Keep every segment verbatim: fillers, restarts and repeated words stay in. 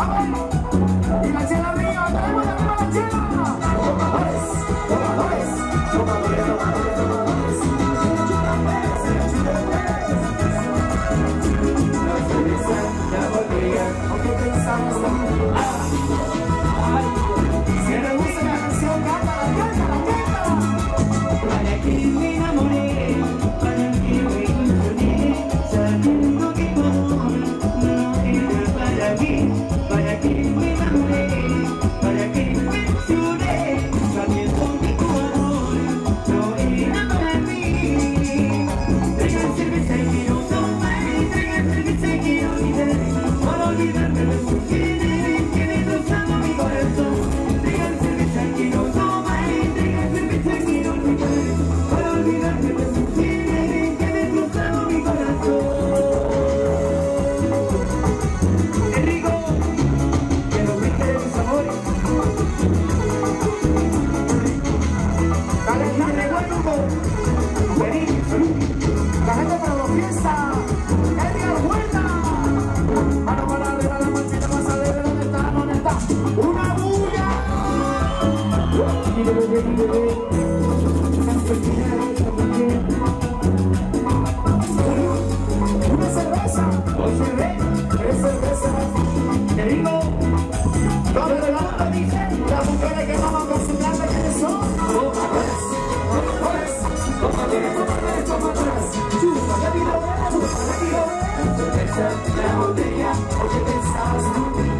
Y la chela arriba, traemos de arriba la chela. Tomadores, tomadores, tomadores, tomadores, tomadores. La cerveza, la botella, aunque pensamos en ay, si le gusta la canción, cántala, cántala, cántala. Para que me enamoré, para que me ilusioné, sabiendo que tu amor no era para mí. Para que me enamoré, para que me ilusioné, sabiendo que tu amor no era para mí. Traiga cerveza y quiero tomar, traiga cerveza y quiero olvidar, para olvidarme de su querer que destrozado mi corazón. Traiga cerveza y quiero tomar, traiga cerveza y quiero olvidar, para olvidarme de su querer que destrozado mi corazón. ¡Qué rico! ¡Que lo viste de mis amores! Dale, dale, guayuco. Vení, la gente para la fiesta. Edgar Huerta. Mano para arriba, la manchita más alegre. ¿Dónde está? ¿Dónde está? ¡Una bulla! Y bebé, y bebé. Una cerveza. Hoy se ve. Tres cervezas. Te digo. Todo el mundo dice. Las mujeres que vamos con su plata que son. Tomadores, tomadores, tomadores, tomadores, tomadores. Chupa, ya digo, chupa, ya digo. Cerveza, la botella, porque pensabas tú.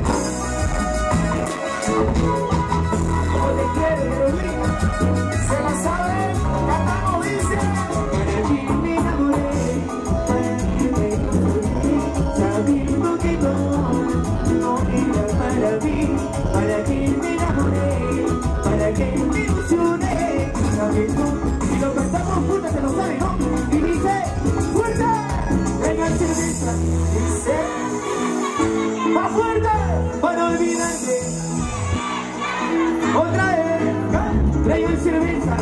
Como te quiere, se la sabe, cantamos, dice. Para ti me enamoré, para ti me enamoré, sabiendo que tu amor no era para mí. Para que me enamoré, para que me ilusioné, sabiendo, si lo cantamos juntos se lo sabe, ¿no? Y dice, fuerte, venga cerveza, dice, más fuerte, para olvidarte, otra vez, traigan cerveza,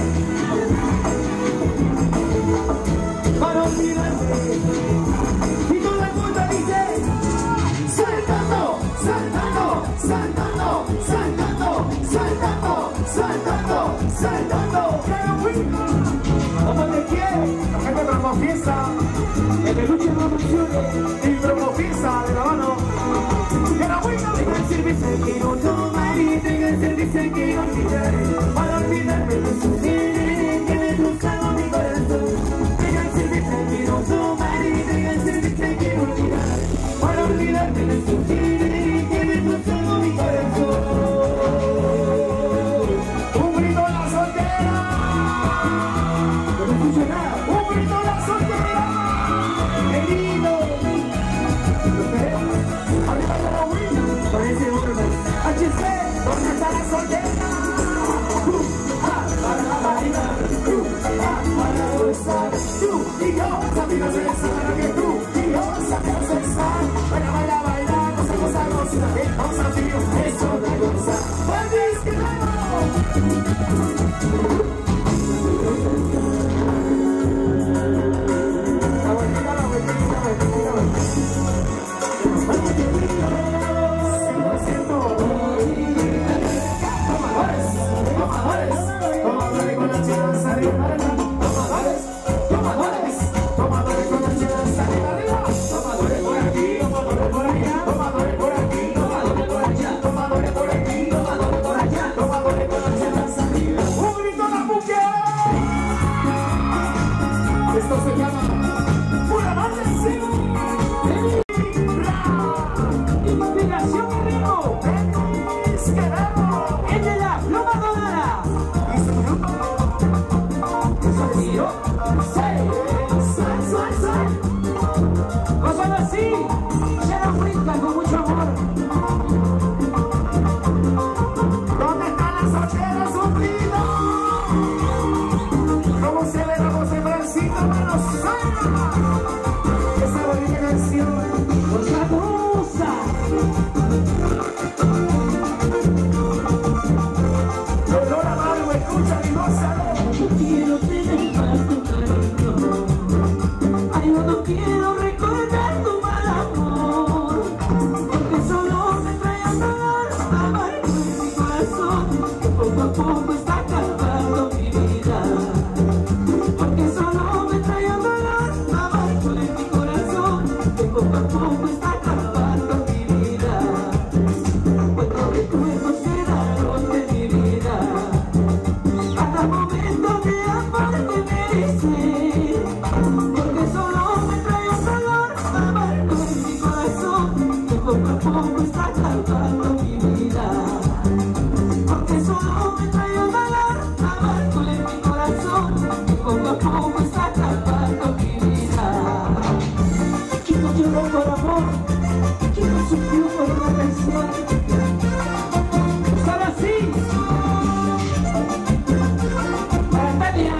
para olvidarte, y todo el mundo dice, saltando, saltando, saltando, saltando, saltando, saltando, saltando, como te quiero, la gente promo fiesta, el peluche no funcione, y promo fiesta de la mano, que la buena, tenga cerveza que no tomar y tenga cerveza que no olvidar, para olvidarme de su querer que me destrozaba mi corazón, tenga cerveza que no tomar y tenga cerveza que no olvidar, para olvidarme de su querer que me destrozaba mi corazón. Un grito a la soltera. No me escucho nada. Un grito a la soltera. ¡Qué lindo! Arriba de la Wii. Parece otro más. H C, ¿dónde está la soltera? Uh, ah, para la marina. Uh, ah, para gozar. Tú y yo sabemos besar que tú y yo sabemos besar. Baila, baila, baila, cosa, cosa, cosa. Vamos a tío, eso da cosa. ¡Valdis, que luego! ¡Un grito a la está acabando mi vida. Cuántos recuerdos quedaron de mi vida. Cada momento de amor que merece, porque solo me trae un dolor amargo en mi corazón, que poco a poco está acabando mi vida. Porque solo me trae un dolor amargo en mi corazón, que poco a poco está acabando mi vida. ¿Quién no lloró por amor? ¿Quién no sufrió por una canción? Solo así. Para Tania.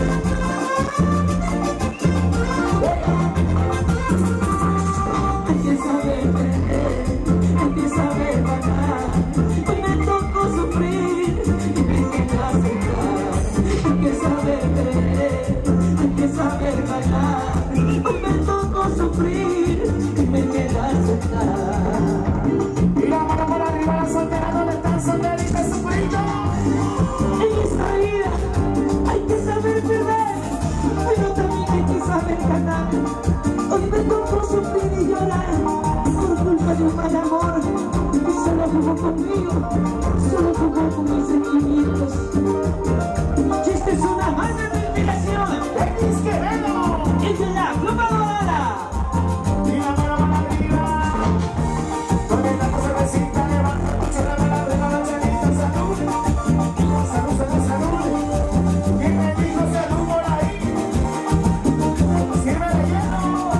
Hay que saber perder, hay que saber ganar. Hoy me tocó sufrir y me queda aceptar. Hay que saber perder, hay que saber ganar. Hoy me tocó sufrir y me queda aceptar. Y la mano por arriba, la soltera, ¿dónde están solteritas sufriendo? En esta vida hay que saber perder, pero también hay que saber ganar. Hoy me tocó sufrir y llorar por culpa de un mal amor que solo jugó conmigo, solo jugó con mis sentimientos. Y esta es una mala inspiración de Luis Quevedo y de la Plumadora. Y la mano para arriba, con esta cervecita levanta mucho la mano arriba, la chanita, salud, salud, salud, salud. ¿Quién me dijo salud por ahí? Sirve de hielo.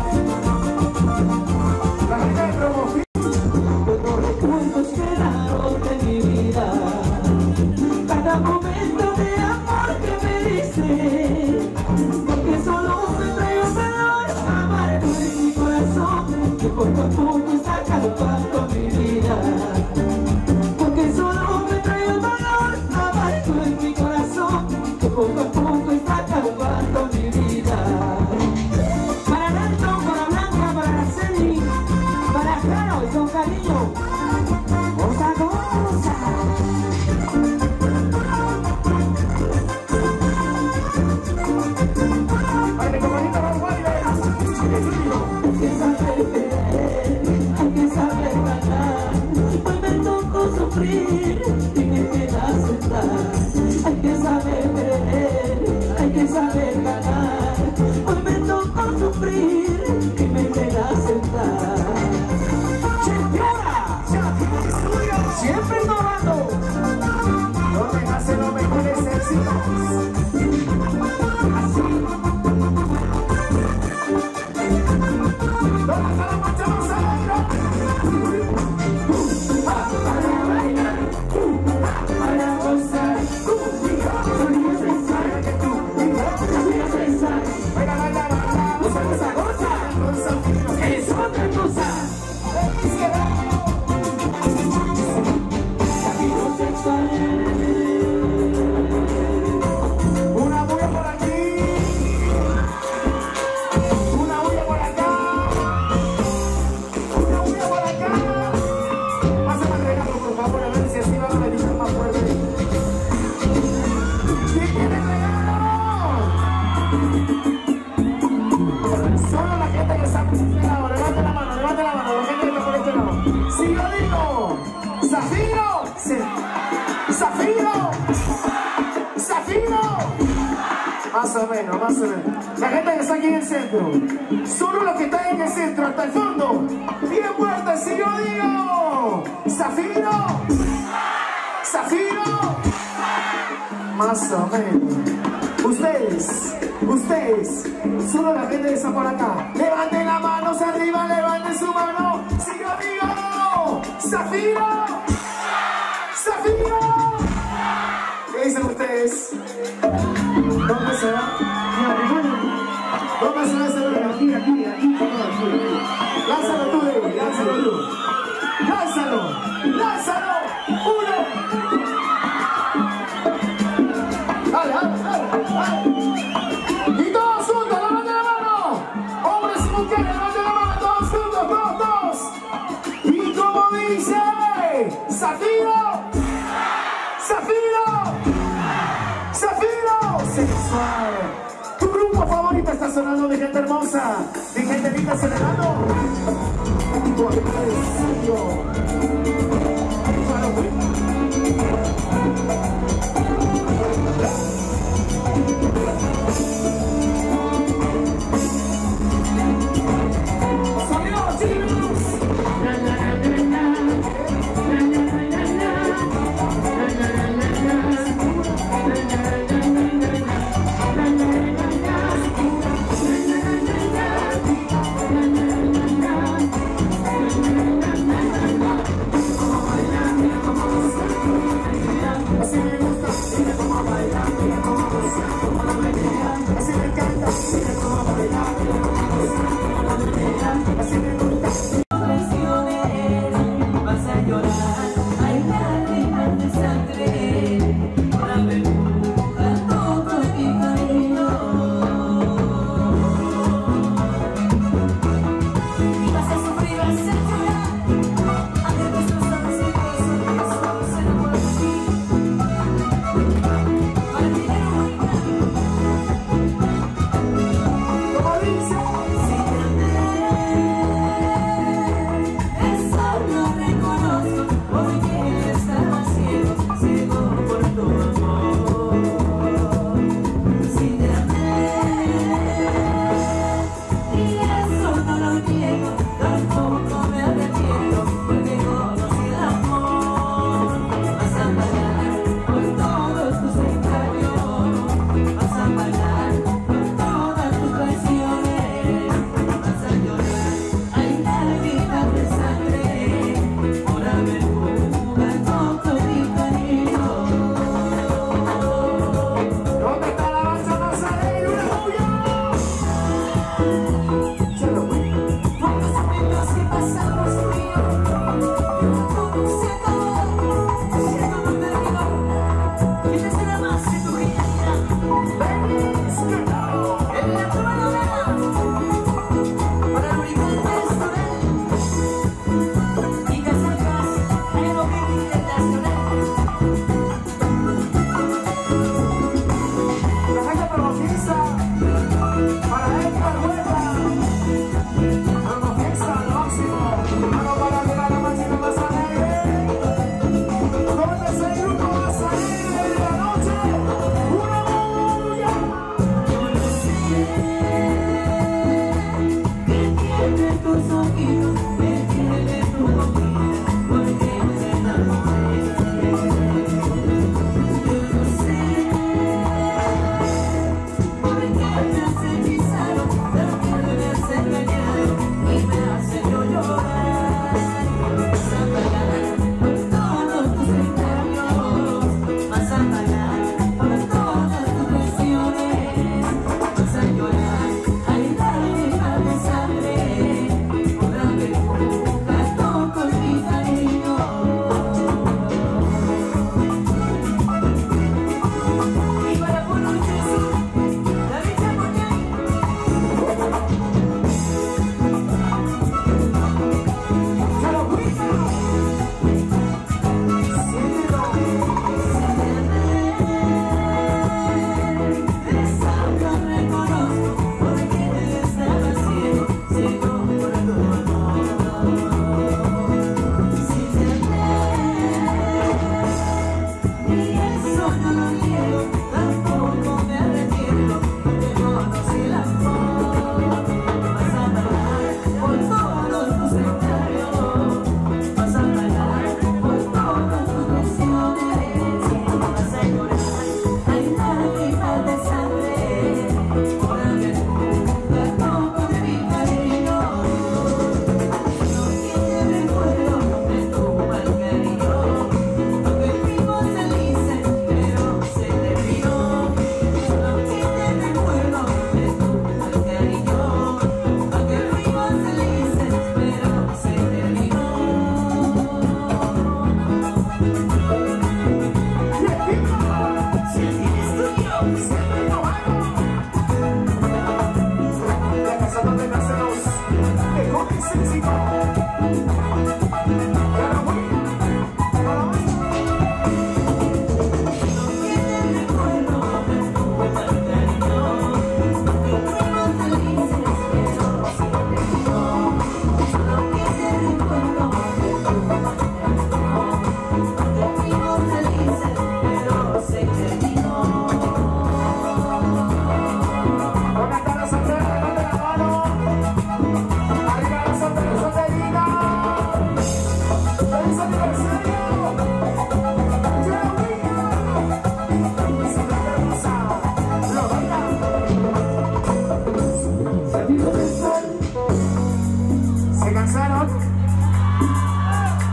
La gente de promoción. Los recuerdos quedaron de mi vida. Cada momento de amor que me diste, porque solo me trae un dolor amargo en mi corazón, que poco a poco está acabando mi vida. Porque solo me trae un dolor amargo en mi corazón, que poco a poco está acabando mi vida. Para Nato, para Blanca, para Araceli, para Jaro y con cariño. Goza, goza. Hay que saber perder, hay que saber ganar. Hoy me tocó sufrir y me queda aceptar. Hay que saber perder, hay que saber ganar. Hoy me tocó sufrir y me queda aceptar. ¡Championa! Siempre innovando, donde nacen los mejores éxitos. Así. ¿Dónde está la marcha más alegre? Para bailar, para gozar, sabías pensar que tú, sabías pensar. Venga, baila, baila, goza, goza, goza, es otra cosa. Camino sexual. Una bulla por aquí, una bulla por acá. Pásame el regalo, por favor, a ver si así va a meditar más fuerte. ¿Quién tiene regalo? Solo la gente que está por este lado. Levante la mano, levante la mano. La gente que está por este lado. Si yo digo Zafiro, Zafiro, Zafiro. Más o menos, más o menos. La gente que está aquí en el centro. Solo los que están en el centro, hasta el fondo. Bien fuerte, si yo digo Zafiro, Zafiro. Más o menos. Ustedes, ustedes, solo la gente que está por acá. Levanten las manos arriba, levanten su mano. Si yo digo Zafiro, Zafiro. ¿Qué dicen ustedes? ¿Dónde se va? ¿Dónde se va ese bebé? Aquí, aquí, aquí. Lánzalo tú, David, lánzalo tú. Lánzalo, lánzalo. Uno. Dale, dale, dale, dale. Y todos juntos, levanten la mano. Hombres y mujeres, levanten la mano. Todos juntos, todos, todos. Y como dice Zafiro, Zafiro, Zafiro. Sexual. Tu grupo favorito está sonando, mi gente hermosa. Mi gente linda celebrando. mucho.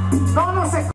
No, no se...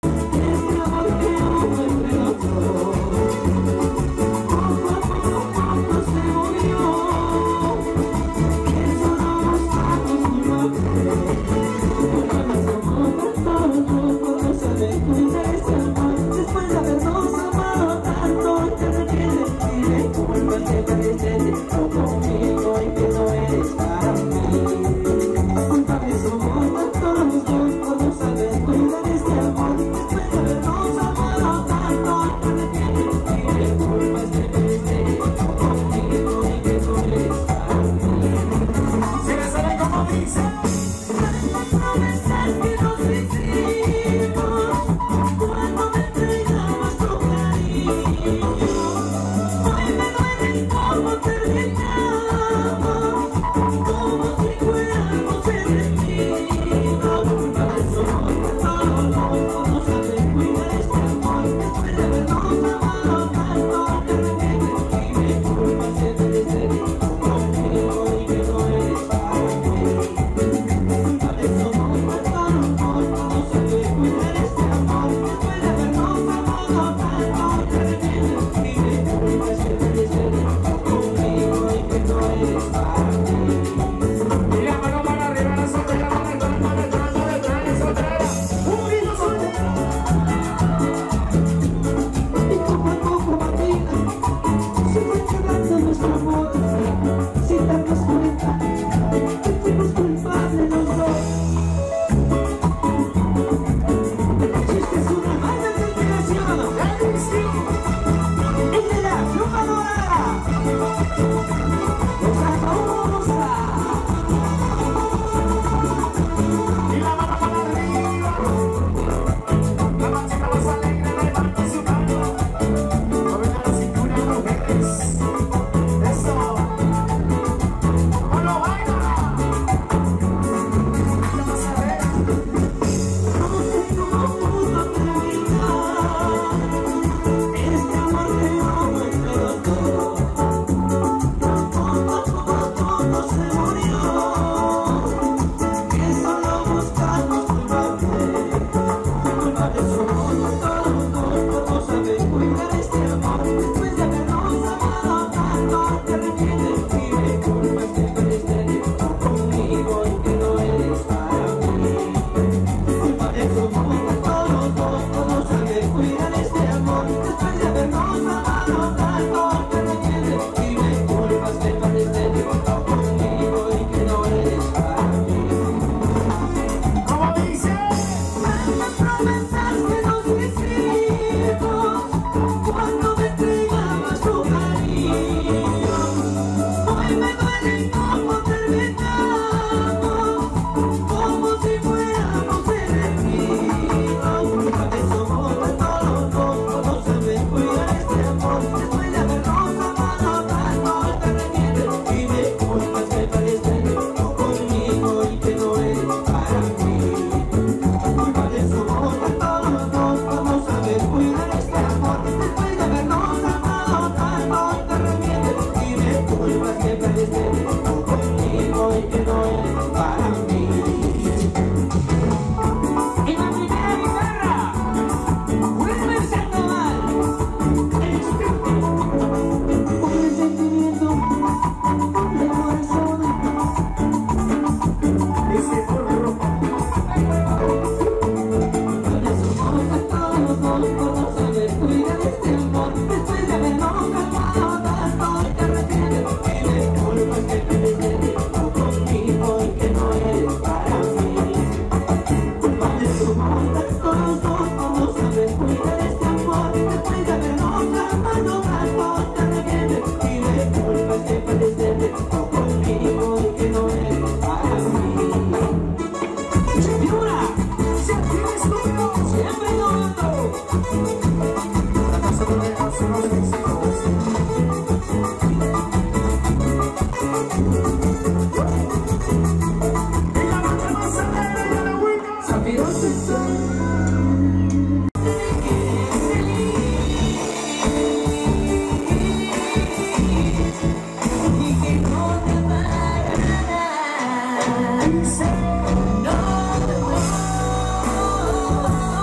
No, no, no.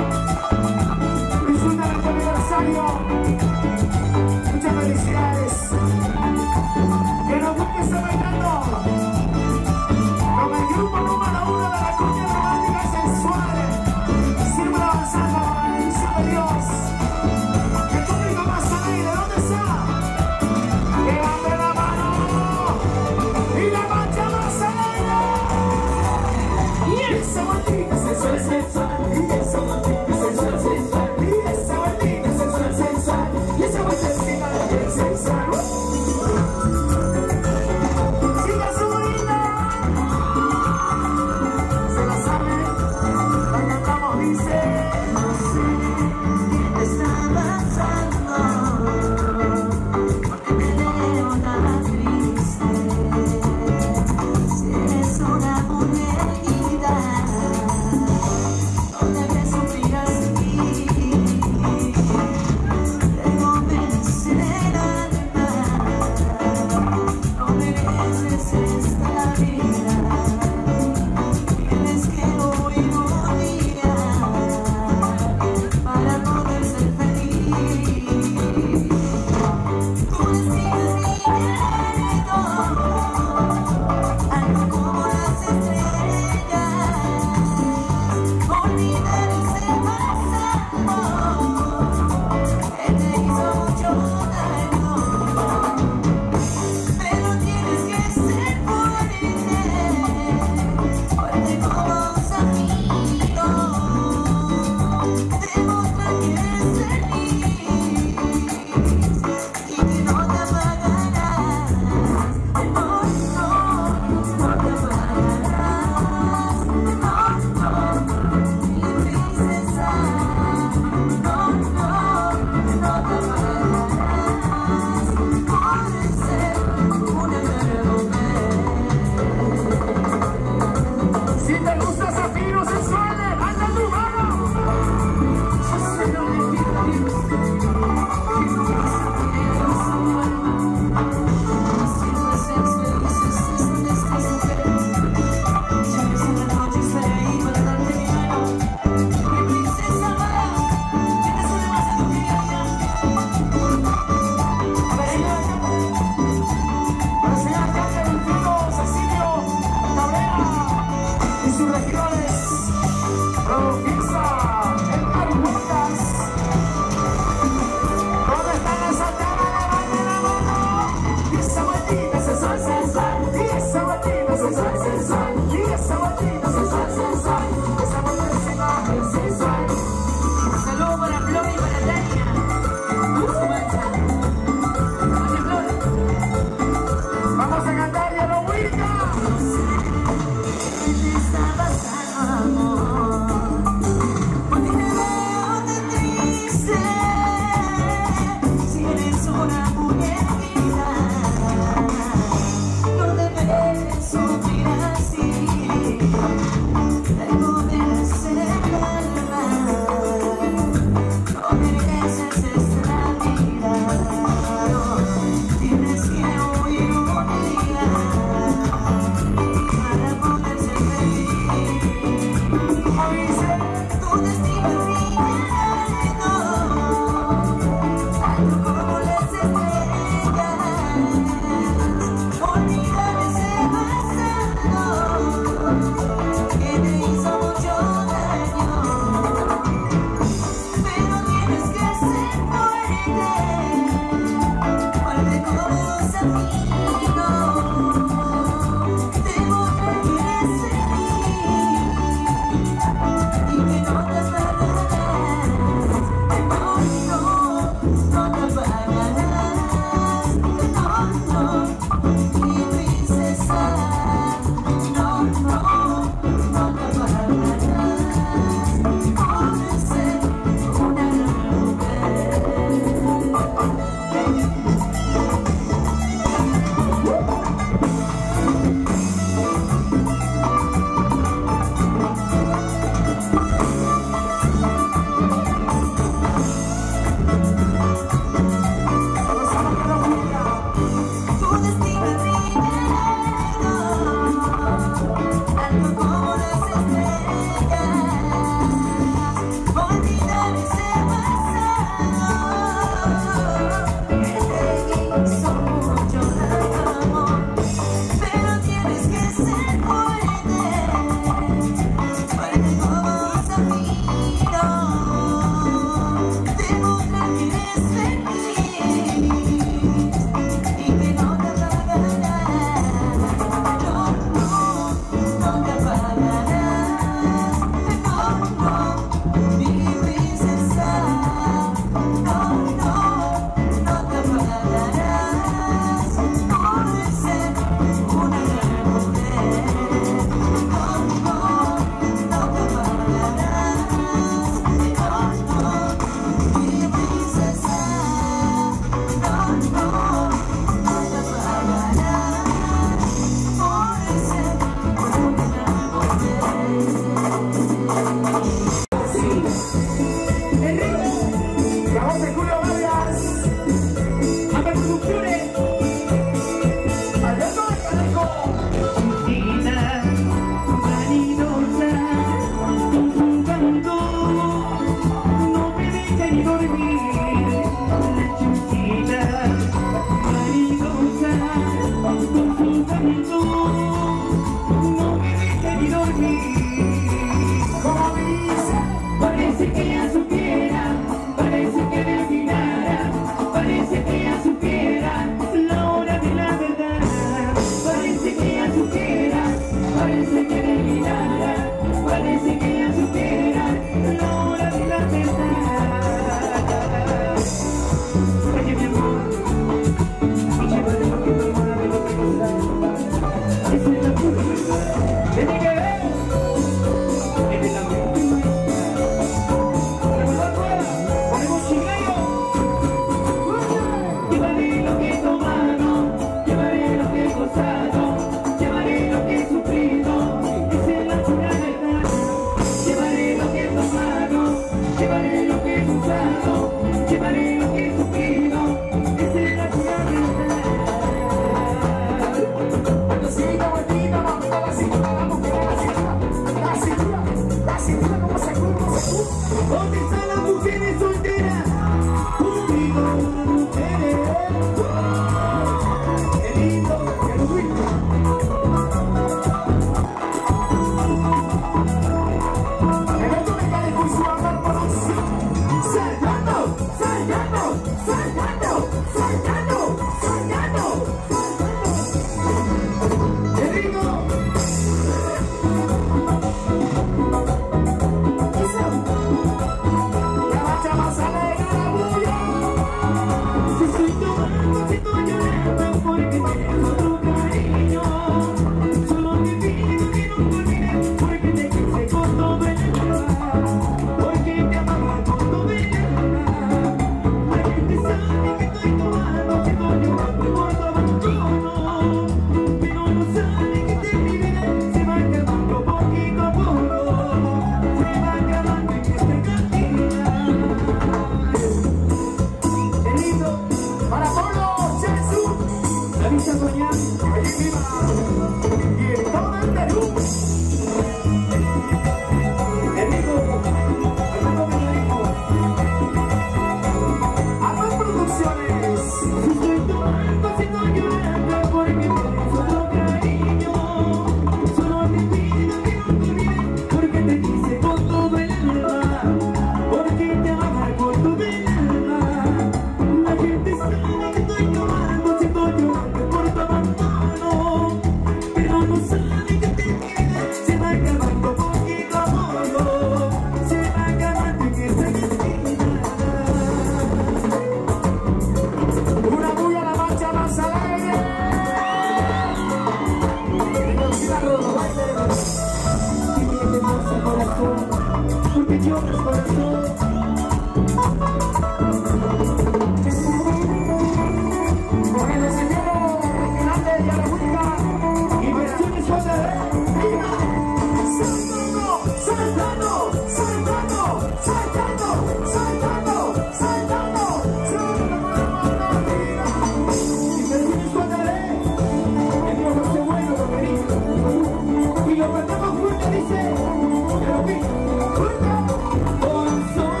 Y lo cantamos juntos, dice, pero que, con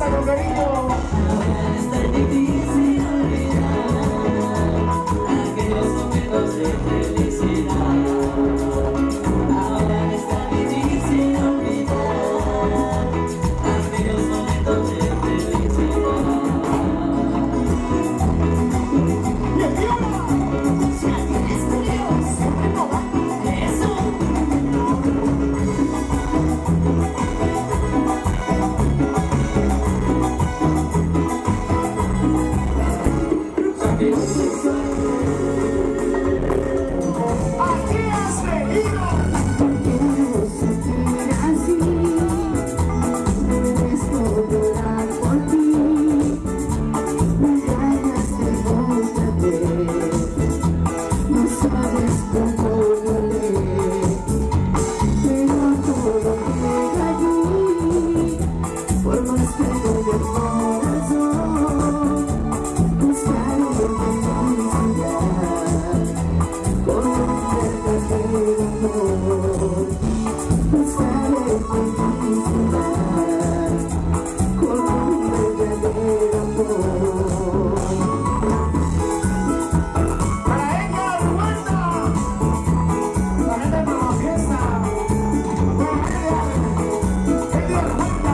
con cariño. Ahora es tan difícil olvidar aquellos momentos de felicidad. Ahora es tan difícil olvidar aquellos momentos de felicidad. Y el viola. Si alguien es frío, siempre no va. Eso. Aquí has venido. Quiero sentir así, merezco llorar por ti, me ganas de volver, no sabes cómo doler, pero todo llega allí, por más que duele el corazón, buscaré felicidad. Con un verdadero amor, buscaré felicidad. Con un verdadero amor. Para ella, Ruanda. La gente de la fiesta. Ella, Ruanda.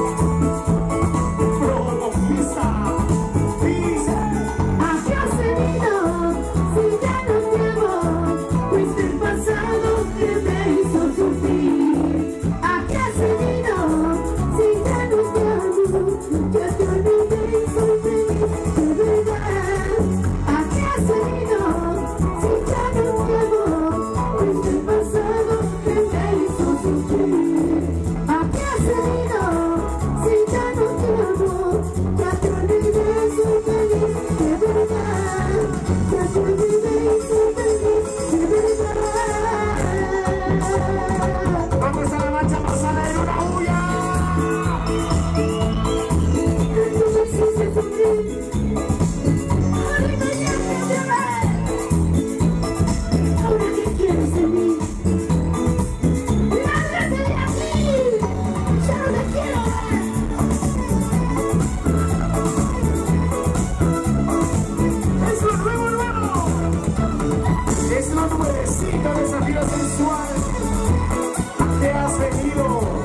Promo fiesta. Dice. ¿A qué has venido si ya no te amo? Fuiste el pasado que me hizo sufrir. ¿A qué has venido si ya no te amo? Ya te olvidé y soy feliz de verdad. ¿A qué has venido si ya no te amo? Fuiste el pasado que me hizo sufrir. ¿A qué has venido si ya no te amo? Ya te olvidé y soy feliz de verdad. Ya te olvidé y soy feliz de verdad. Vamos a la marcha pasada en una bulla. Tanto me hiciste sufrir, ahora engañaste otra vez. Ahora que quieres de mí, lárgate de aquí, ya no te quiero ver. Es lo nuevo, nuevo. Es lo nuevecito, desafío sensual. ¿A qué has venido?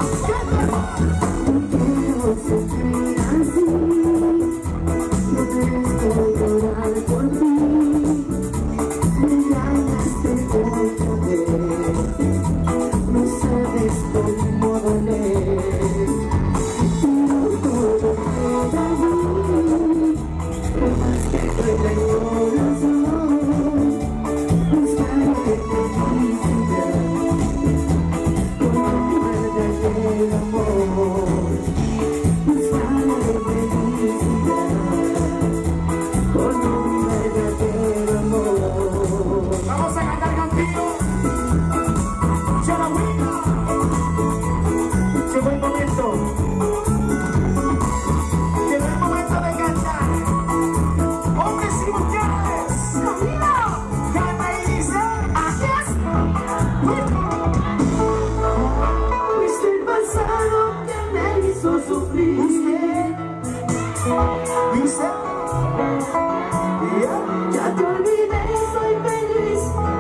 No quiero sufrir así, no merezco llorar por ti, me engañaste otra vez, no sabes cómo doler, pero todo queda allí, por más que duele el corazón, buscaré felicidad. Con un verdadero amor, buscaré felicidad. Con un verdadero amor. Vamos a cantar contigo. Chalahuina. Llegó el momento. Llegó el momento de cantar. Hombres y mujeres. Conmigo. Canta y dice. Así es. Fuiste el pasado que me hizo sufrir. Dice. Yeah. Ya te olvidé y soy feliz.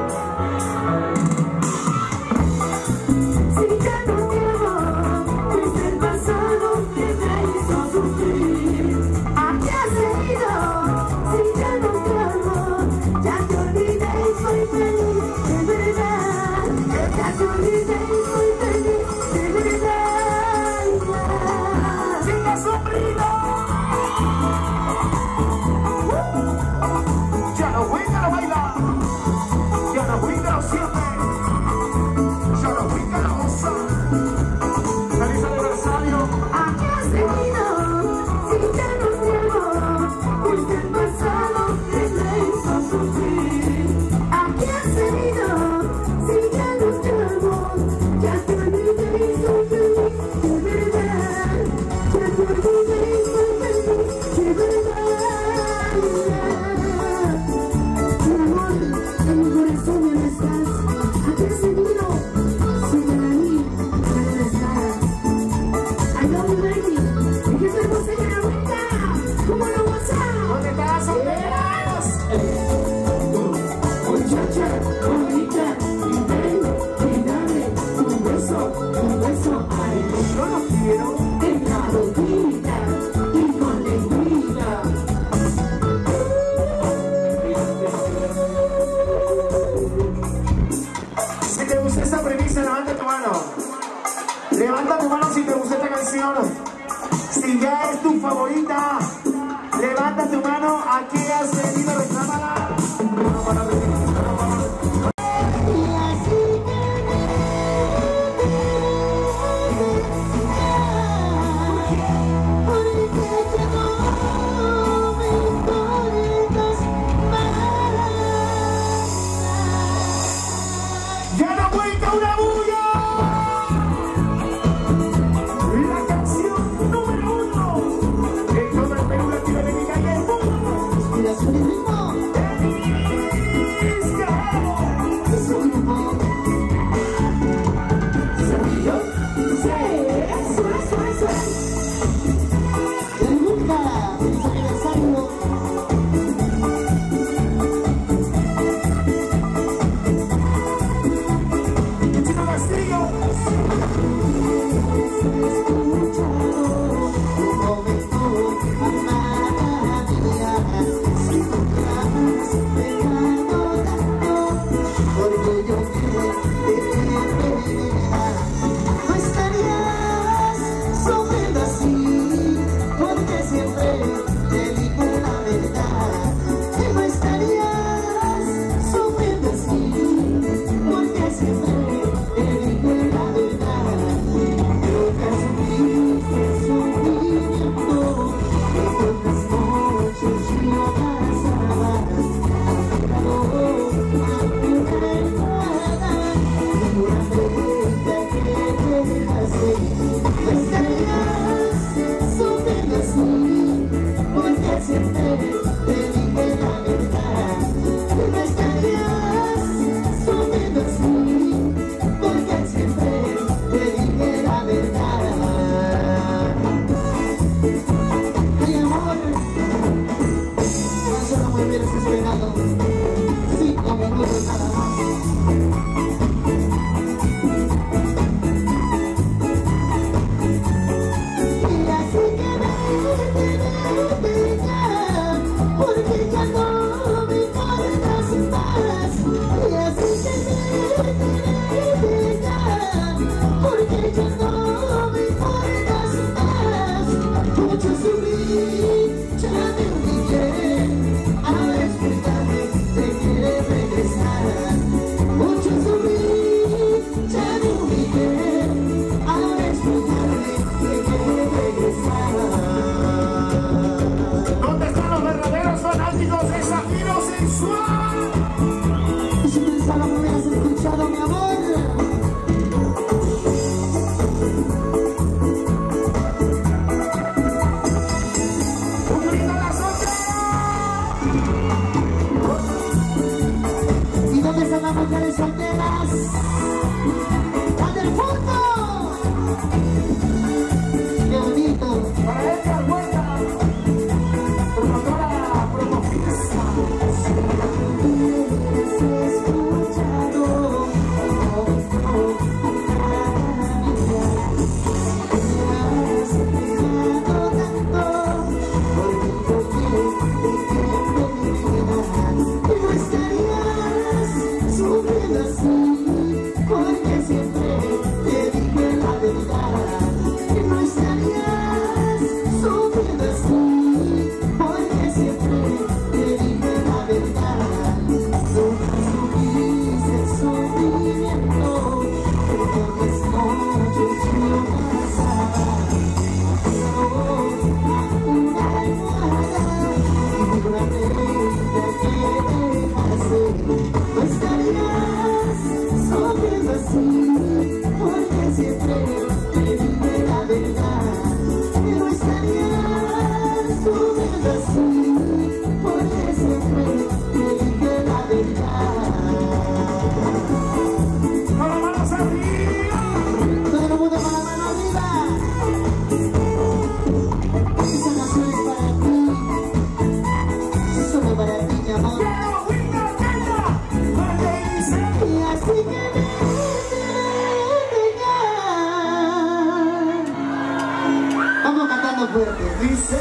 Si ya no te amo, fuiste el pasado que me hizo sufrir. ¿A qué has venido? Si ya no te amo, ya te olvidé y soy feliz de verdad. Ya te olvidé y soy feliz de verdad. Siga sufriendo. ya no me importas más. Y así te dejaré dejar, porque ya no me importas más. Mucho sufrí, ya me humillé, ahora es verdad te quiere regresar. Mucho sufrí, ya me humillé, ahora es verdad te quiere regresar. ¿Dónde están los verdaderos fanáticos de Zafiro Sensual? Y si pensaba me hubieras escuchado, mi amor. ¡Un grito a las otras! ¿Y dónde están las mujeres solteras? ¡Las del fondo! ¡Qué bonito! Para Edgar Huerta, promotora Promofista. Hubieras escuchado, oh, oh, hubieras dejado tanto, porque yo quiero mi vida. Y no estarías sufriendo así, porque siempre te dije la verdad. Y no estarías sufriendo así, porque siempre te dije la verdad. Nunca supiste el sufrimiento que tantas noches yo pasaba. Solo una almohada y una prenda que dejaste. No estarías sufriendo así, porque siempre te dije la verdad. Y no estarías sufriendo así, porque siempre te dije la verdad. ¡Con las manos arriba! Todo el mundo con la mano arriba. Esa canción es para ti, solo para ti, mi amor. ¡Pero Winter Delta! ¡Para que dice! Y así que vete ya. Vamos cantando fuerte. Dice...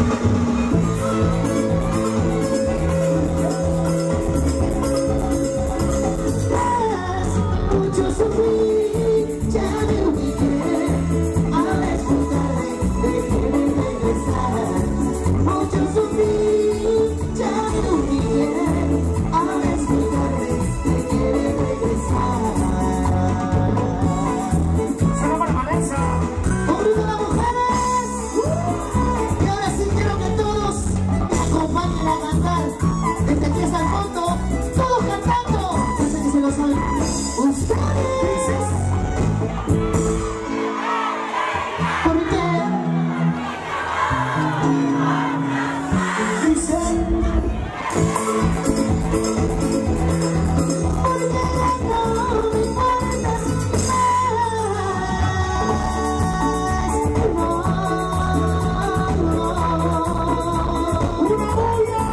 Mucho sufrí, ya me humillé, ahora es muy tarde, te quieren regresar. Mucho sufrí, ya me humillé, ahora es muy tarde, te quieren regresar. ¡Solo para Vanessa! ¡Un grito de mujeres! Y ahora sí quiero que todos me acompañen a cantar. Desde aquí hasta el fondo, todos cantando. Yo sé que se lo saben. Ustedes. ¿Por qué? Dicen... Porque ya no me importas más. No, no. ¡Una bulla!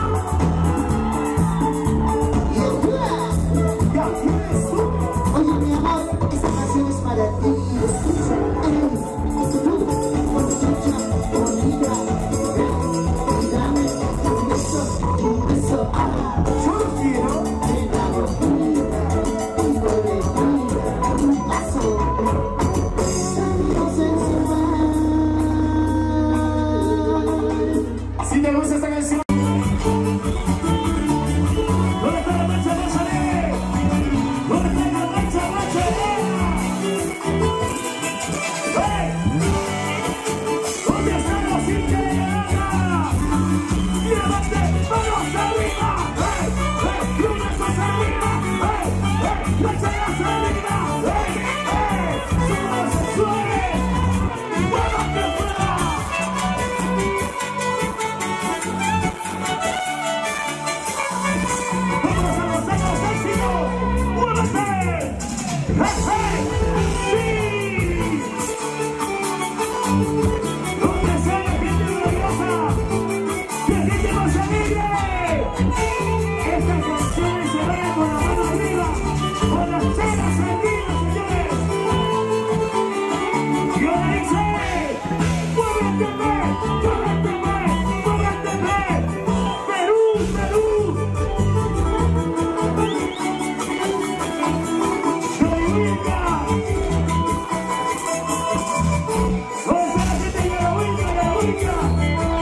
Y ahora, ¡Ya tienes tú! oye mi amor, esta canción es para ti. Escucha, ey, tú, muchacha bonita, ven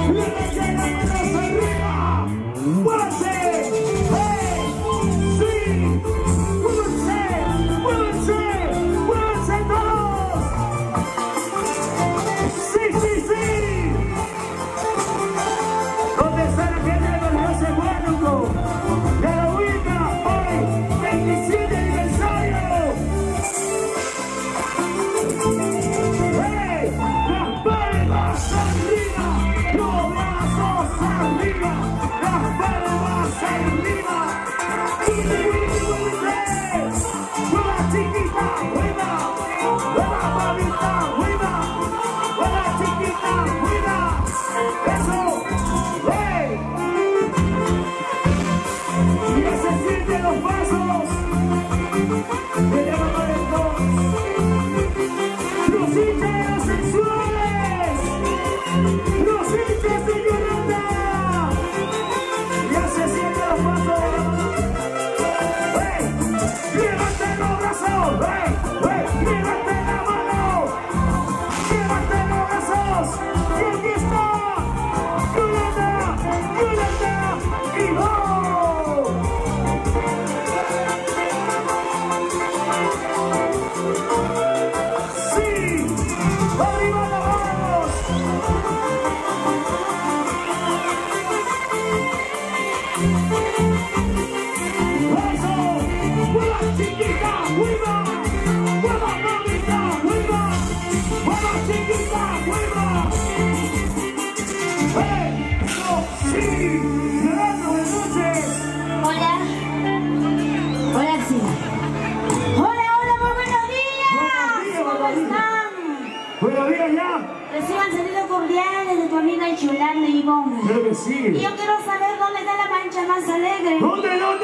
Buenos días ya. Reciban saludos cordiales de tu amiga Yolanda y Ivonne. Creo que sí. Y yo quiero saber dónde está la mancha más alegre. ¿Dónde, dónde?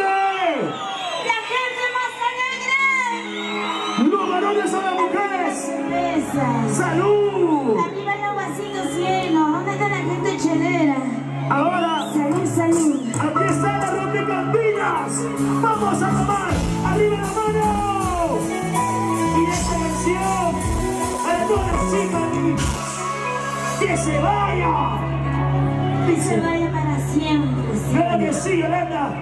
¡La gente más alegre! Los varones a las mujeres. Cervezas. ¡Salud! Arriba los vacíos cielos. ¿Dónde está la gente chelera? Ahora, Salud, salud. aquí están las rompecantinas. Vamos a tomar. ¡Arriba la mano! Y esta canción para todas las chicas. ¡Que se vaya! Que se vaya para siempre. Claro que sí, Yolanda.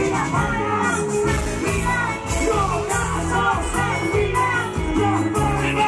¡Los brazos arriba! ¡Los brazos!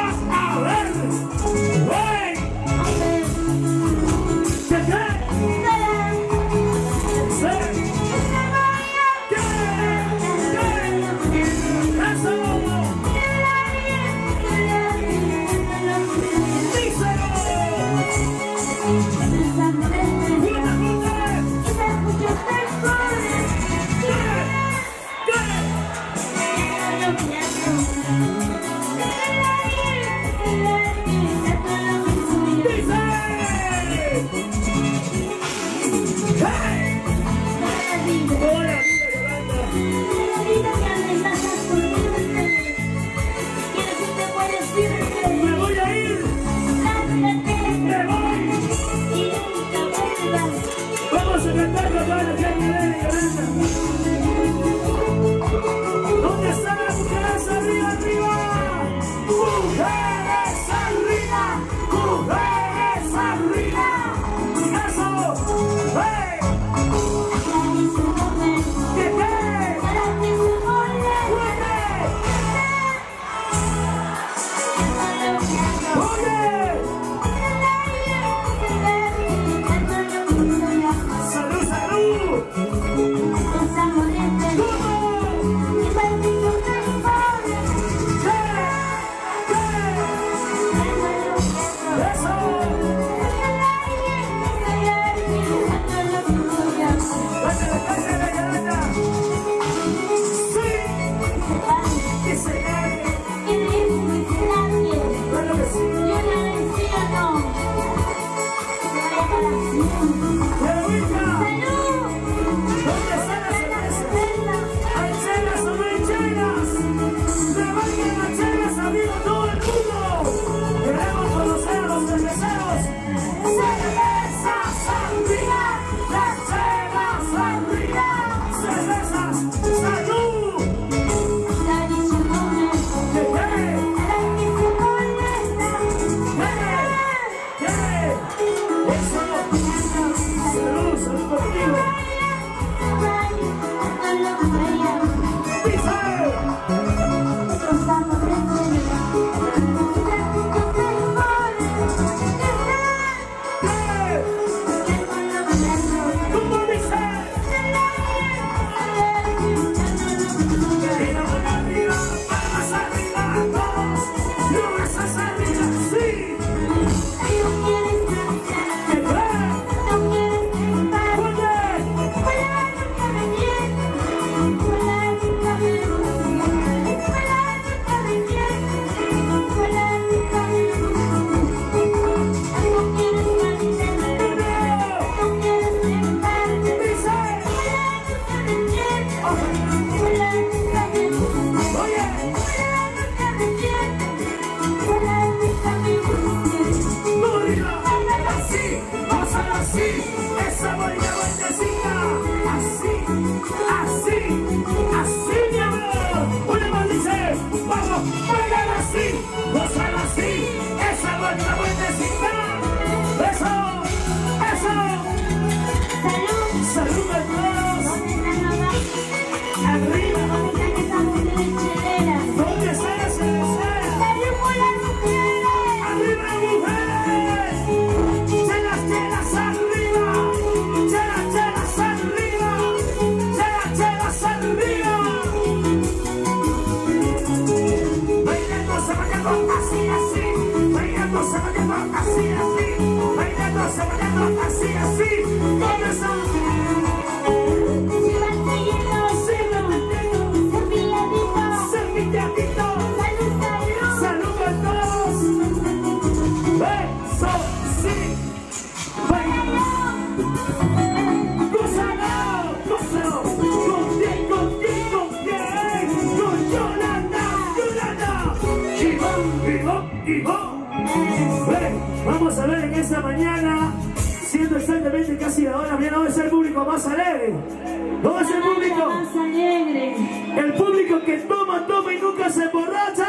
mañana, siendo exactamente casi la hora. Mira, ¿dónde está el público más alegre? ¿Dónde está el público? Más alegre. El público que toma, toma y nunca se emborracha.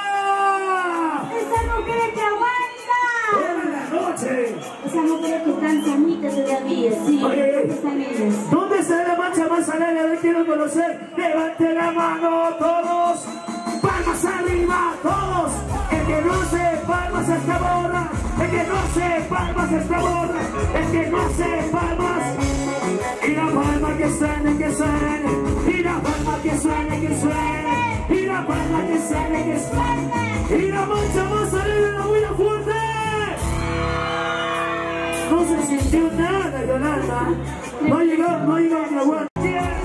Esas mujeres que aguantan. Toda la noche. Esas mujeres que están sanitas todavía, sí. Oye, Están ellas. ¿dónde está la marcha más alegre? A ver, quiero conocer. Levante la mano todos. Palmas arriba, todos. El que no se palmas está borra. El que no se palmas está borra. El que no se palmas. Y la palma que suene, que suene. Y la palma que suene, que suene. Y la palma que suene, que suene. Y la marcha más alegre, la buena fuerte. No se sintió nada, Yolanda. No llegó, no llegó a la guardia.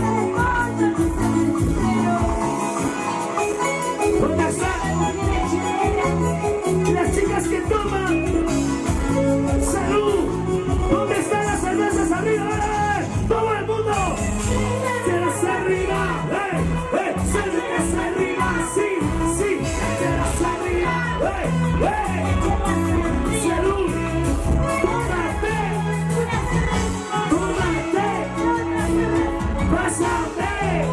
¿Dónde están las chicas que toman? ¡Salud! ¿Dónde están las cervezas arriba? ¡Eh! ¡Todo el mundo! ¡Cerveza arriba! ¡Eh! ¡Eh! ¡Cerveza arriba! ¡Sí! ¡Sí! ¡Cerveza arriba! ¡Eh! ¡Eh! ¡Salud! ¡Tómate! ¡Tómate! ¡Pásate!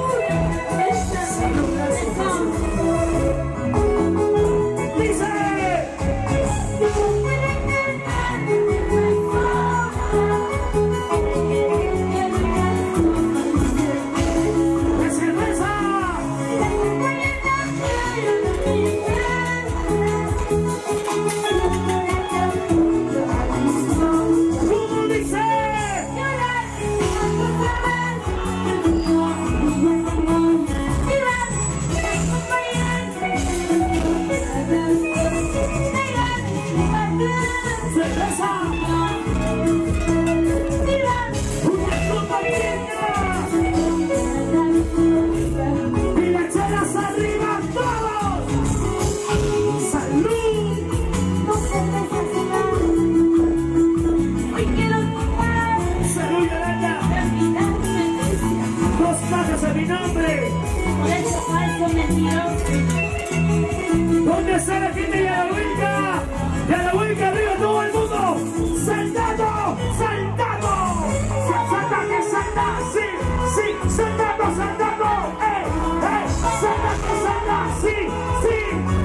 ¿Dónde está la gente de la vuelta? ¡De la vuelta arriba todo el mundo! ¡Saltando! ¡Saltando! ¡Saltando! ¡Saltando! ¡Sí! ¡Sí! ¡Saltando! ¡Saltando! ¡Eh! ¡Eh! ¡Saltando! ¡Saltando! ¡Sí! ¡Sí!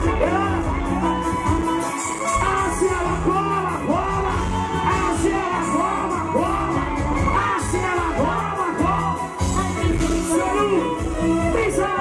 ¡Hacia abajo! ¡Abajo! ¡Abajo! ¡Hacia abajo! ¡Abajo! ¡Abajo! ¡Hacia abajo! ¡Abajo! ¡Salud! ¡Pisa!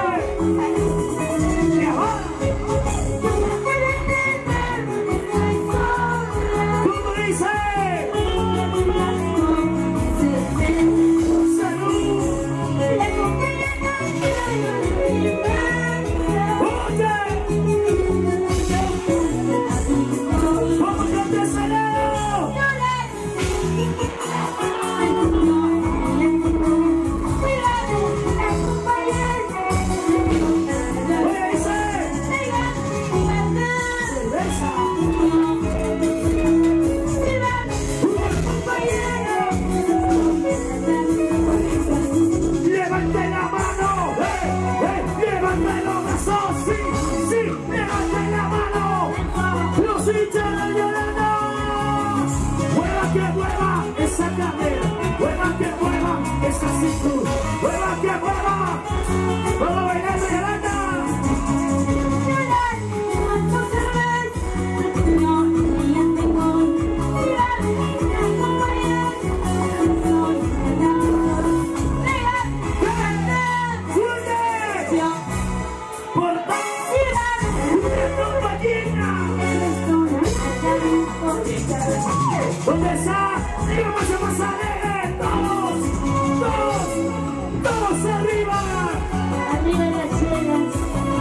¿Dónde está? ¡Y vamos a pasar! ¡Todos! ¡Todos! ¡Todos arriba! Arriba las chelas.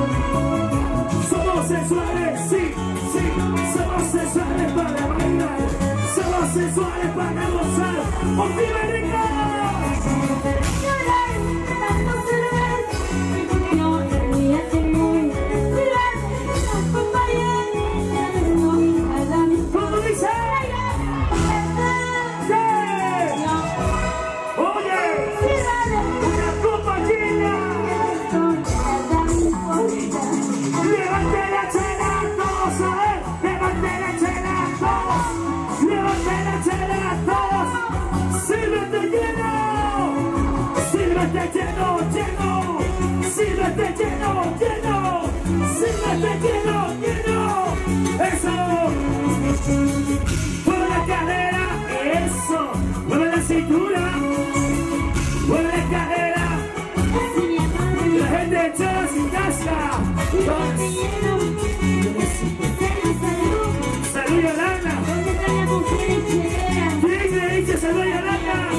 Somos sensuales, sí, sí. Somos sensuales para bailar. Somos sensuales para gozar. ¡Optima rica! Levante la chela, todos a ver, levante la chela, todos, levante la lleno, lleno. Sírvete lleno, lleno. Sírvete lleno, lleno. Eso. Mueve la cadera, eso. Mueve la cintura. Mueve la cadera. La gente echada sin casa. Salud, Yolanda. ¿Quién le dice salud, Yolanda?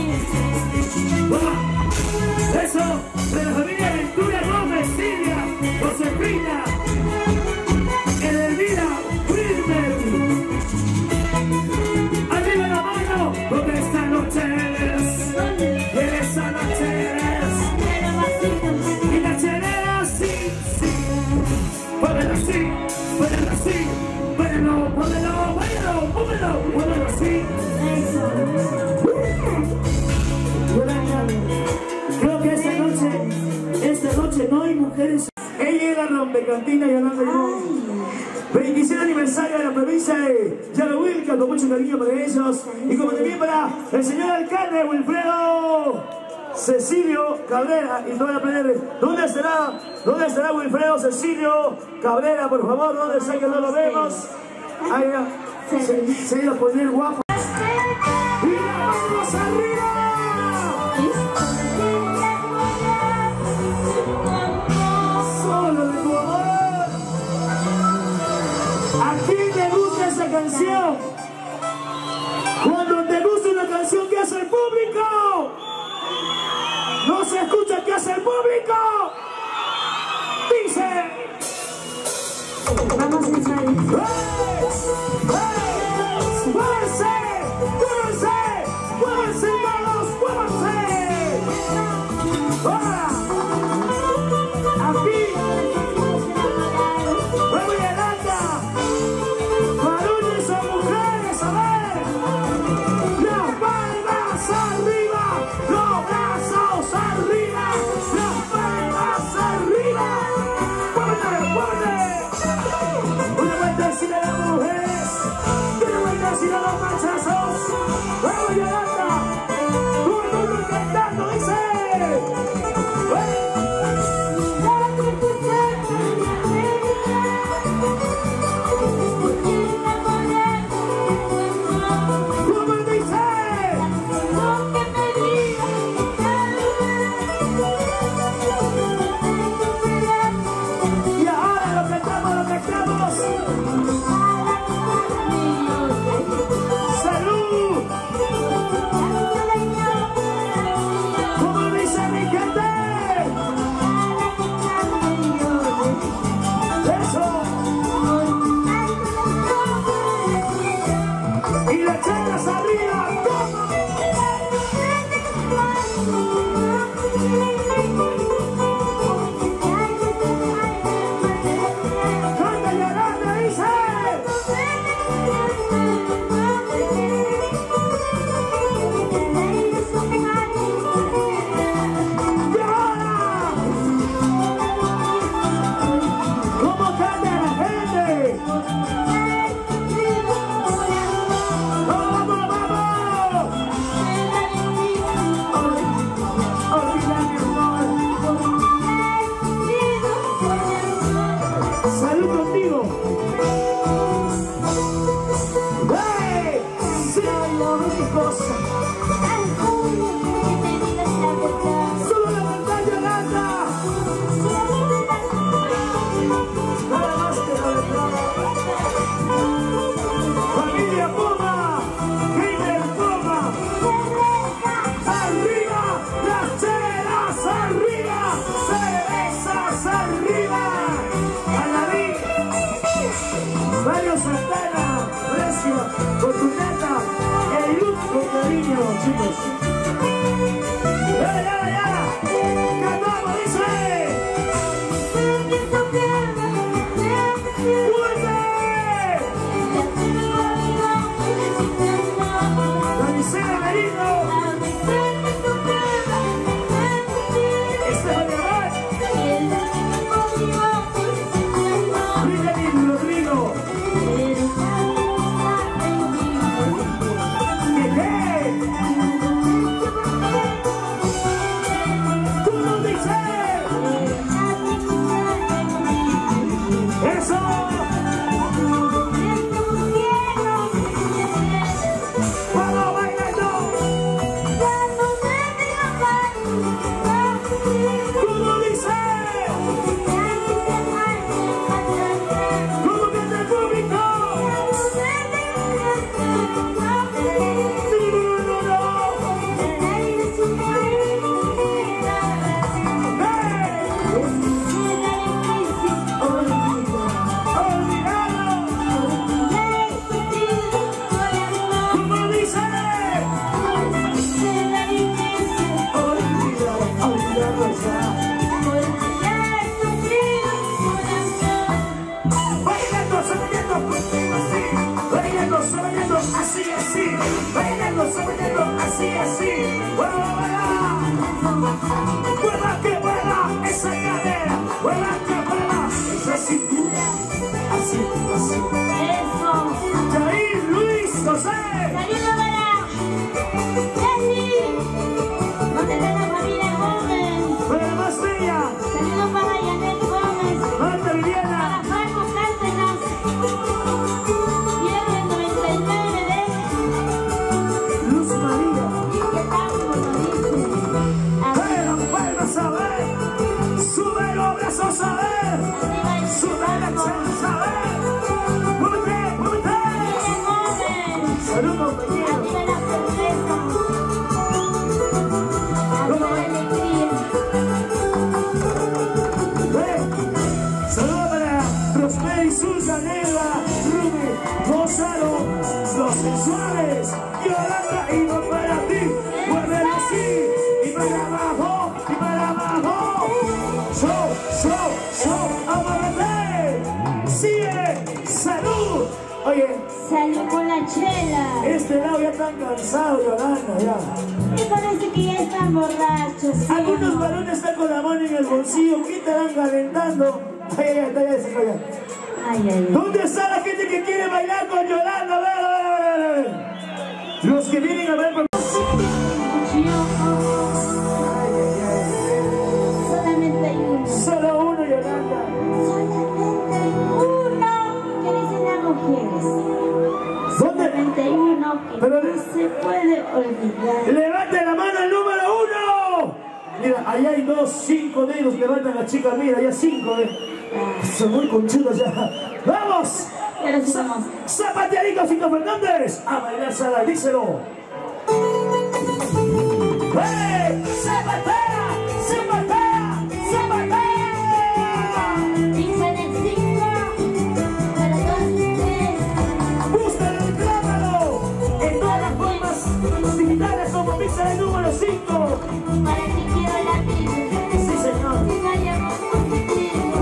Eso, de la familia Ventura Gómez, Silvia, Josefina, Edelmira, Wilmer. Arriba la mano, porque esta noche eres, y esa noche eres. Y la chelera, sí, sí. Muévelo así, muévelo así, muévelo, muévelo, muévelo, muévelo, muévelo así. Creo que esta noche, esta noche no hay mujeres. Ella era rompecantina y Yolanda Limón. veintisiete aniversario de la provincia de Yarahuilca, con mucho cariño para ellos. Y como también para el señor alcalde Wilfredo Cecilio Cabrera y toda la plena. ¿Dónde estará? ¿Dónde estará Wilfredo Cecilio Cabrera? Por favor, ¿dónde está que no lo vemos? Ahí se, se iba a poner guapo. ¡Y la vamos arriba! Solo de tu amor. ¿A quién te gusta esa canción? Cuando te gusta una canción, ¿qué hace el público? No se escucha, ¿qué hace el público? Dice. Vamos a echar. ¡Hey! ¡Hey! ¡Muévanse! ¡Muévanse! ¡Muévanse todos! ¡Muévanse! ¡Ahora! Aquí. ¡Vamos y Yolanda! ¡Varones o mujeres! ¡A ver! ¡Las palmas arriba! ¡Los brazos arriba! ¡Las palmas arriba! ¡Muévete! ¡Muévete! Una vuelta así a las mujeres. Una vuelta así a los machazos. ¡Vamos Yolanda! ¡Todo el mundo cantando! ¡Dice! ¿Cómo dice? Y ahora lo cantamos, lo cantamos. ¡Salud! ¿Cómo dice mi gente? Eso. Y las chelas arriba. ¿Cómo? Canta Yolanda, dice. Y ahora. ¿Cómo canta la gente? ¡Vamos, vamos! Olvida mi amor. Salud contigo. ¡Hey! ¡Sí, hijos! ¡Solo la verdad, Yolanda! Nada más que la verdad. Familia Poma, Gamer Poma. Arriba, las chelas arriba, cervezas arriba. Aladín, Mario Santana, Precio, Fortunata, el luz con cariño, chicos. ¡Ya, ya, ya! ¡Cantamos, dice! ¡Fuerte! Damisela Merino, Esteban Abad, Benjamin Rodrigo, Miguel, Oye, Salió con la chela. este lado ya están cansados, Yolanda, ya. Me parece que ya están borrachos. ¿sí? Algunos varones están con la mano en el bolsillo, ¿qué estarán calentando? Ay, ay, ay, ay, ay, ay. Ay, ay, ay. ¿Dónde está la gente que quiere bailar con Yolanda? A ver, a ver, a ver, a ver. Los que vienen a ver por... Solamente hay uno. Solo uno, Yolanda. Solamente hay uno. ¿Qué dicen las mujeres? ¿Dónde? Solamente hay uno que Pero- no se puede olvidar. ¡Levante la mano el número uno! Mira, allá hay dos, cinco dedos, levantan las chicas, mira, allá cinco, eh. Son muy conchudos ya. ¡Vamos! Y ahora sí vamos. Zapateadito, Fito Fernández. A bailar, Sara, díselo. ¡Hey! ¡Zapatea! ¡Zapatea! ¡Zapatea! Dicen el cinco, para dos, tres. ¡Búscalo, reclámalo! En todas las formas digitales como pizza el número cinco. Para que quiero la vida. Sí, señor. Que vayamos positivo.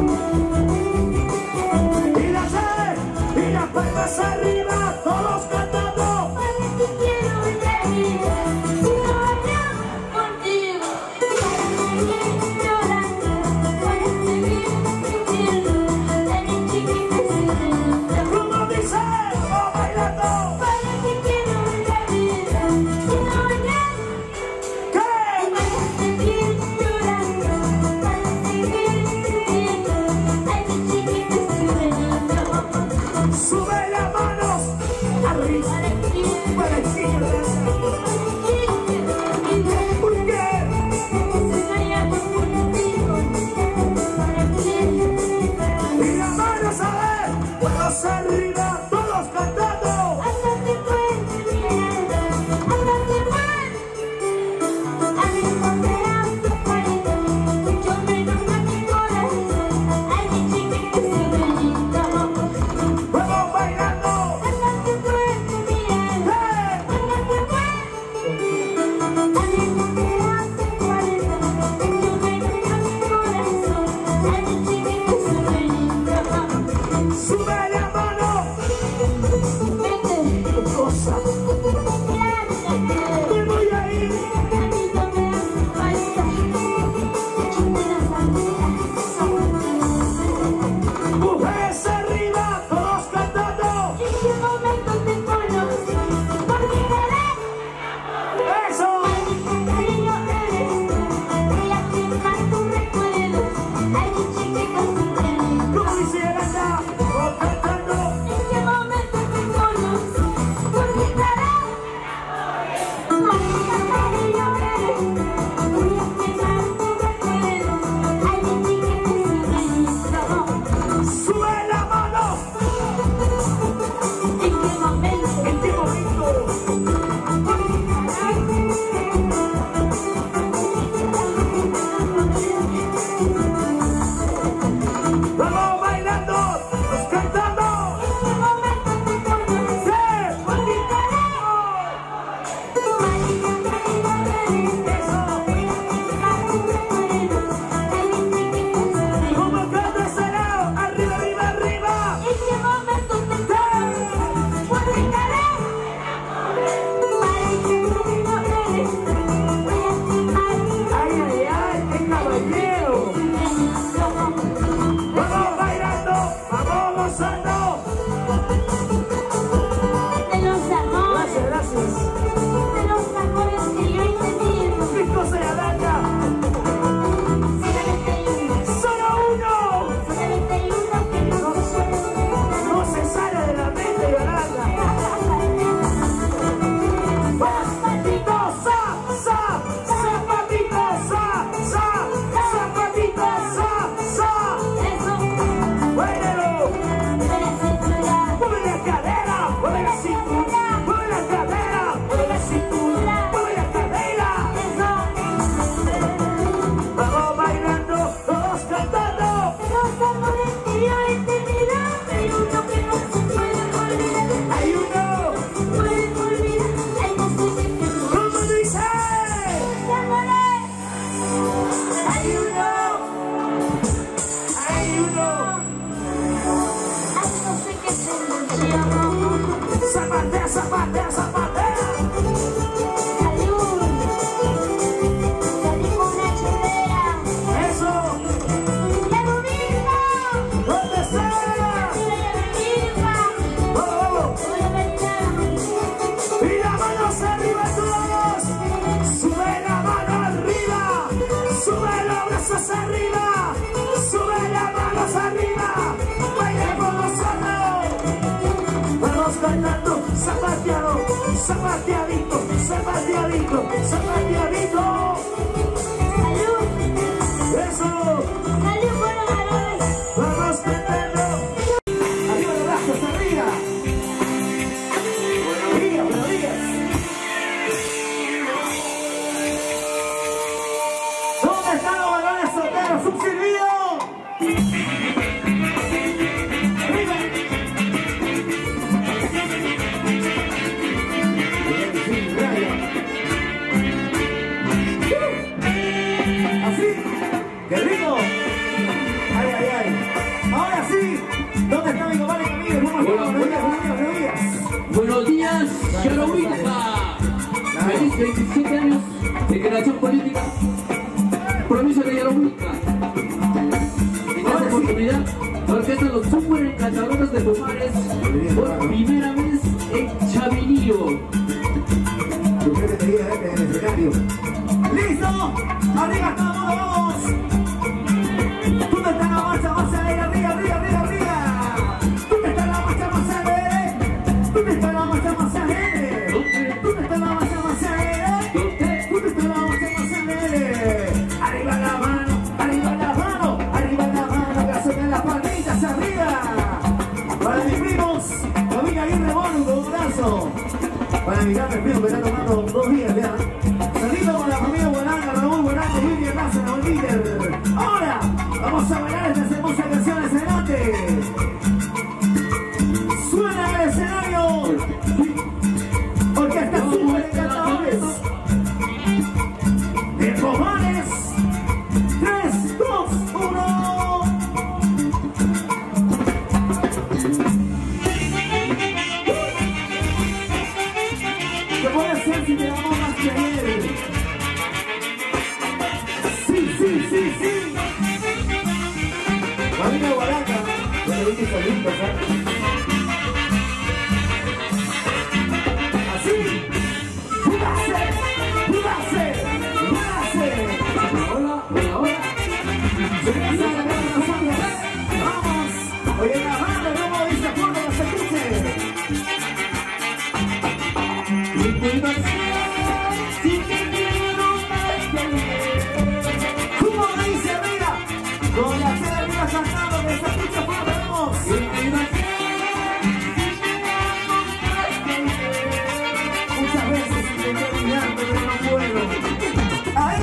Y la llave, y las palmas arriba, todos cantando. Para que quiero la vida. Si no hablamos contigo. Para seguir llorando. Para seguir sintiendo. La chiquita se Como dice, vamos bailando. Para que quiero la vida. Si no hablamos. ¿Qué? Para seguir llorando, para seguir sintiendo, ay mi chiquita sueñito. Sube las manos arriba. Para que Para el cielo. ¿Por qué? se vayamos contigo, para que Y las manos a ver, manos arriba, todos cantando. hasta te puedes mirar, hasta te puedes. A mí no me hace falta, mucho menos a mi corazón, ay mi chiquita sueñito. Vamos bailando. Hasta te puedes mirar. ¡Hey! Sube la mano. ¡Qué cosa! Me voy a ir. Mujeres arriba, todos cantando. ¡Eso! Ay, zapateadito, zapateadito, zapateadito. Eso. Vamos cantando. Arriba los brazos, arriba. Buenos días, buenos días. ¿Dónde están los varones solteros? ¡Un silbido! ¡Arriba! Así. ¡Qué rico! ¡Ay, ay, ay! Ahora sí. ¿Dónde está mi compadre Camilo? ¿Cómo está? Buenos días, buenos días, buenos días. Buenos días, Yarohuilca. Feliz veintisiete años de creación política. Provincia de Yarohuilca. En esta oportunidad, la orquesta Los Super Encantadores de Pumares por primera vez en Chavinillo. Usted te diga en el escenario. ¡Listo! ¡Arriba todo el mundo, vamos! ¿Dónde está la marcha más alegre? ¡Arriba, arriba, arriba, arriba! ¿Dónde está la marcha más alegre? ¿Dónde está la marcha más alegre? ¿Dónde está la marcha más alegre? ¿Dónde está la marcha más alegre? ¡Arriba la mano! ¡Arriba la mano! ¡Arriba la mano! ¡Que suenen las palmitas arriba! Para mis primos, familia Aguirre Bono, con un abrazo. Para mi gran primo que está tomando dos días ya. Saludos con la familia Guaranga, Raúl Guaranga, William Lázaro, el líder. Ahora vamos a bailar estas hermosas canciones adelante. Suena el escenario. Orquesta Super Encantadores de Pumares. tres, dos, uno. ¿Qué puede ser si te damos más que ayer? Sí, sí, sí, sí. Familia Guaranga, bueno, viste solitos, ¿eh? Así. ¡Júgase! ¡Júgase! ¡Júgase! Hola, hola, hola. ¡Vamos! Oye, la banda, ¿cómo dice? ¿Cómo se escuche? ¿Cómo dice arriba? Con la cena arriba cantando, que se escucha fuerte, vamos. Muchas veces intenté olvidar, pero no puedo. Ahí.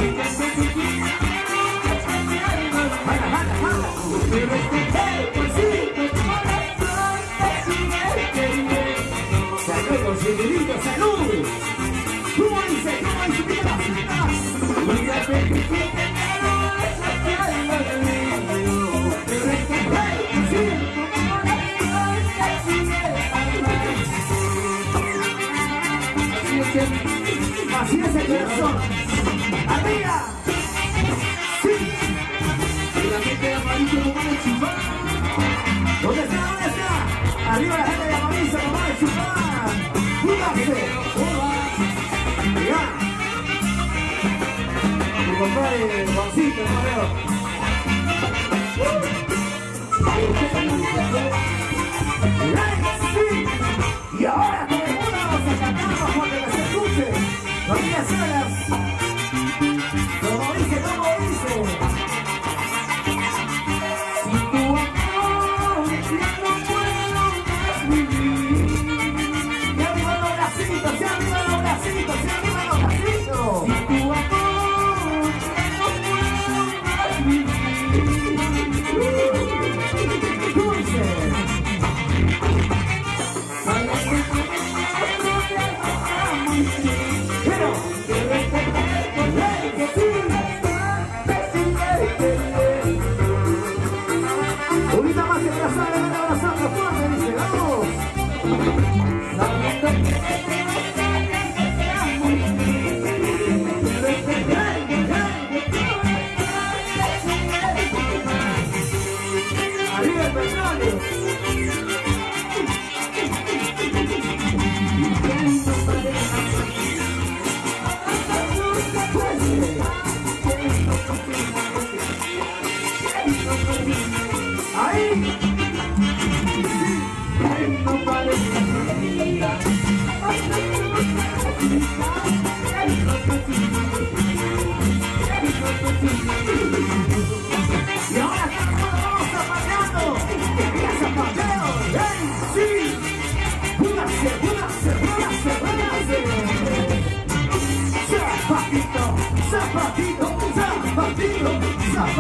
Jala, jala, jala. ¡Hey, pues sí! ¡Salud, conseguidito, salud! ¿Cómo dice? ¿Cómo dice? ¡Pícalas, pícalas! Así es el corazón. ¡Arriba! ¡Sí! La gente de Amarillo no va a chupar. ¿Dónde está? ¿Dónde está? Arriba la gente de Amarillo, no va a chupar. ¡Júgase! ¡Mirá! Mi compadre Juancito, no veo. ¡Mirá! ¡Sí! Y ahora todo el mundo vamos a cantar bajo que se escuche. No digas solas. Como dice, como dice. Y arriba los bracitos, y arriba los bracitos, y arriba los bracitos. Dulce. Pero, ahorita más que abrazar, le van a abrazar la fuerte, dice, vamos. Arriba el petróleo. Ahí. Sí. Ahí no parece vida.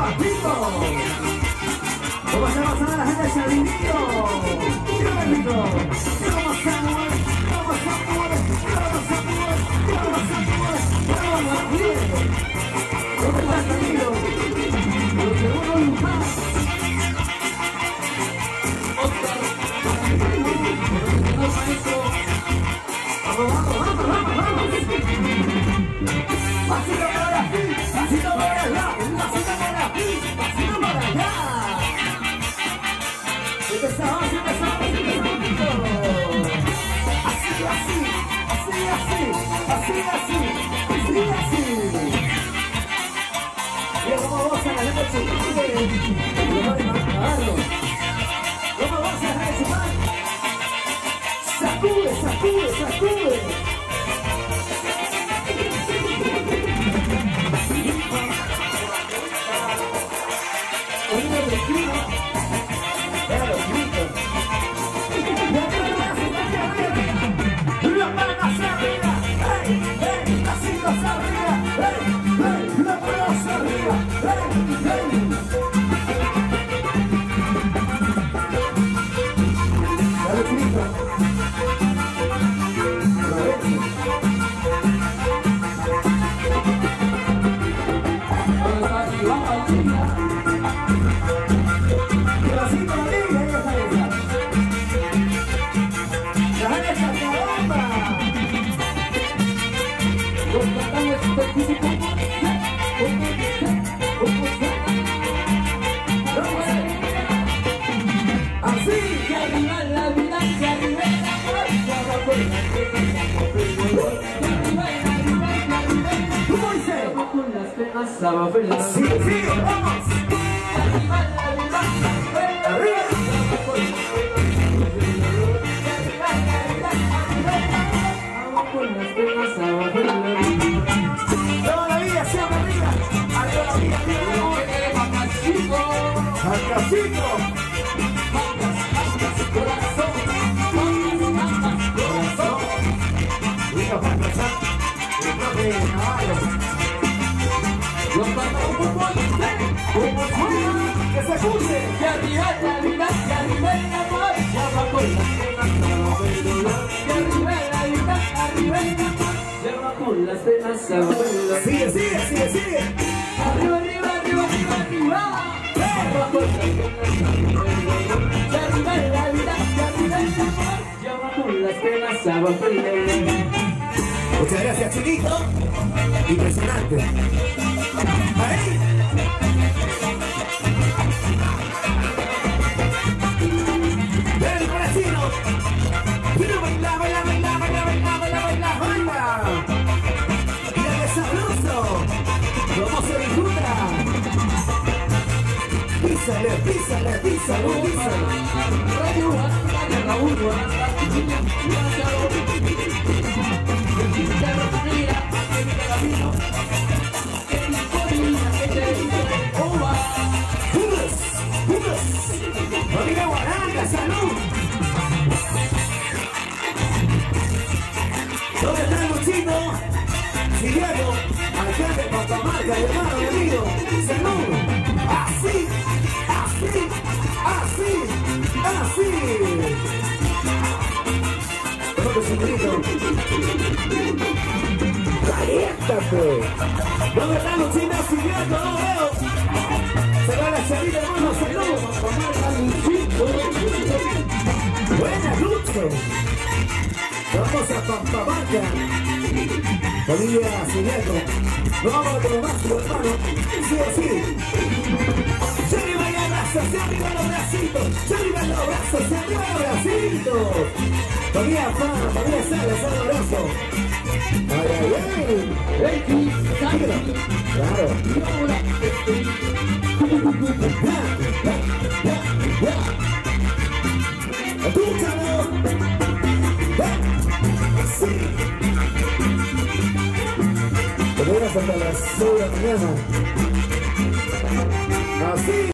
Papito. ¿Cómo se va a sonar la gente de Chavinito? ¡Qué bonito! ¡Vamos a mover! ¡Vamos a mover! ¡Vamos a mover! ¡Vamos a mover! ¡Vamos a mover! ¿Cómo estás, amigo? Los segundos Luján. Oscar. Profesional maestro. ¡Vamos, vamos, vamos, vamos, vamos! ¡Pasito para aquí! ¡Pasito para allá! ¡Pasito para aquí! ¡Pasito para allá! Empezamos, empezamos, empezamos. Así, así, así, así, así, así, así, así. Mira cómo vamos a la gente chupar. ¿Cómo vamos a dejar de chupar? Sacude, sacude, sacude. Oído de clima. Era los gritos. Y aquí lo vas a estar arriba. Las manos arriba. ¡Hey! ¡Hey! Las cintas arriba. ¡Hey! ¡Hey! Las manos arriba. ¡Hey! ¡Hey! Dale grito. Sí, sí, vamos. Arriba. Toda la vida, siempre arriba. Arriba la vida, arriba. Acasito. Corazón. Corazón. Listo para empezar. El profe Navarro. Los pantalones fútbol, Como suena, que se escuche. que arriba la vida, que arriba el amor, que abajo las penas, abajo el dolor, que arriba la vida, arriba el amor, que abajo las penas, abajo el dolor. Sigue, sigue, sigue, sigue. Arriba, arriba, arriba, arriba, arriba, abajo las penas, abajo el dolor, que arriba la vida, que arriba el amor, que abajo las penas, abajo el dolor. Muchas gracias, Chinito. Impresionante. Ahí. Ven el brasino. Quiero bailar, bailar, bailar, bailar, bailar, bailar, bailar, baila. Mira qué sabroso. Cómo se disfruta. Písale, písale, písale, písale. Radio Hasta de Raúl Guaranda, ¡Familia Guaranda, salud! ¿Dónde está Luchito? Siguiendo, alcalde de Patamarca, hermano y amigo. ¡Salud! Así, así, así, así. ¿Dónde es un grito? ¡Caliéntate! ¿Dónde está Luchito? Siguiendo, no veo. Se va la chavita, hermano, salud. Buenas noches. Vamos a Pampamarca. Familia Siguiendo. No vamos a tomar más, hermano. Sí o sí. Se arriba los brazos, se arriba los bracitos. Se arriba los brazos, se arriba los bracitos. Familia Fana, familia Sala, Sala abrazo. Ay, ay, ay. Dígalo. Claro. Escúchalo. Sí. Te duras hasta las seis de la mañana. Así.